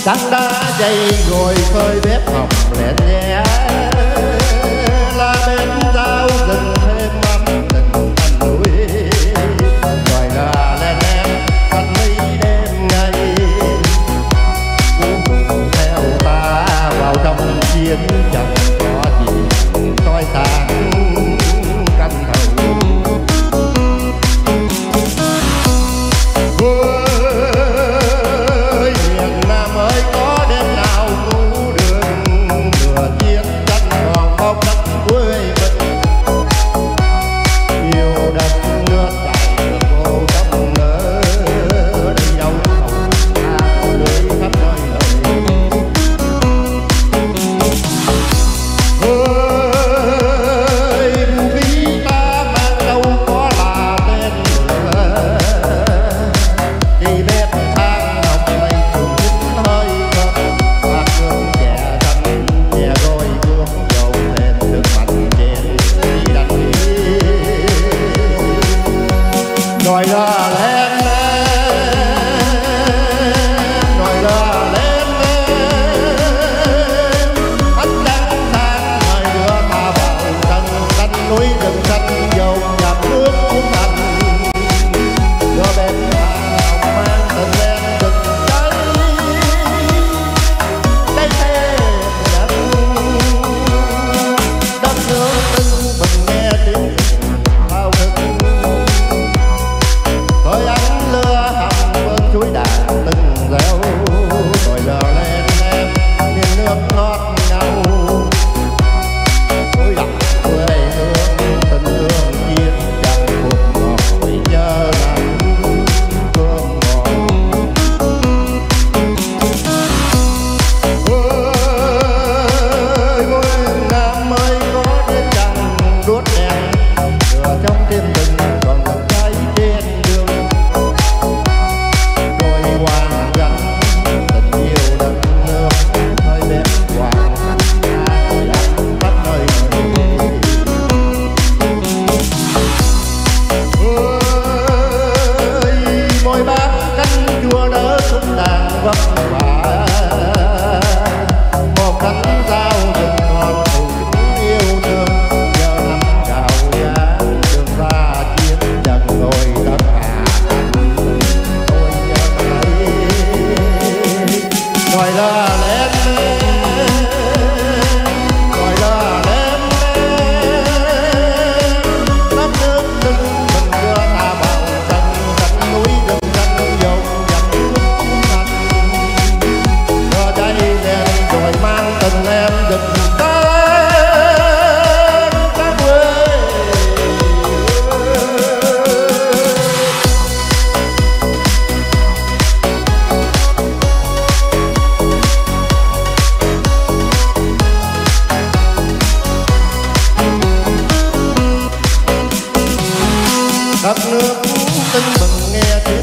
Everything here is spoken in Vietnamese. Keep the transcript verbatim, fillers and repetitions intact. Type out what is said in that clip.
Trăng đá dây ngồi khơi bếp hồng lẹn nhẹ, là bên giao rừng thêm ấm tình thành núi. Ngoài là lên em anh đi đêm ngày, cuốn theo ta vào trong chiến chẳng có gì soi sáng canh thầu. Nói ra lên nói ra lên ánh nắng sáng ngày đưa ta vào rừng xanh, núi rừng xanh dầu dập nước cuốn thành. Đưa bên hàng hồng mang tình em rực cháy, cháy thêm đất đất nước tưng bừng nghe tiếng bao thức. Thôi ánh lửa hồng bên chuối đà từng reo, rồi lờ lên em miền nước ngọt ngào. Ôi đậm quê hương tình thương chiến chẳng cuộc ngọt bây giờ nằm cơm ngon. Ôi ngôi Nam ơi có đêm trăng đuốt đèn, lửa trong tim rừng còn ngập cháy trên đường. Vất vả một cánh dao rừng ngọt thù yêu thương, giờ năm gạo giá đường ra chiến trận ngồi tất cả tôi nhớ thấy. Gọi là lên gọi là lên đất nước rừng mình đưa ta vào rừng xanh, núi rừng xanh dầu rồi mang tình em rực tới các quê. Đất nước tưng bừng nghe tiếng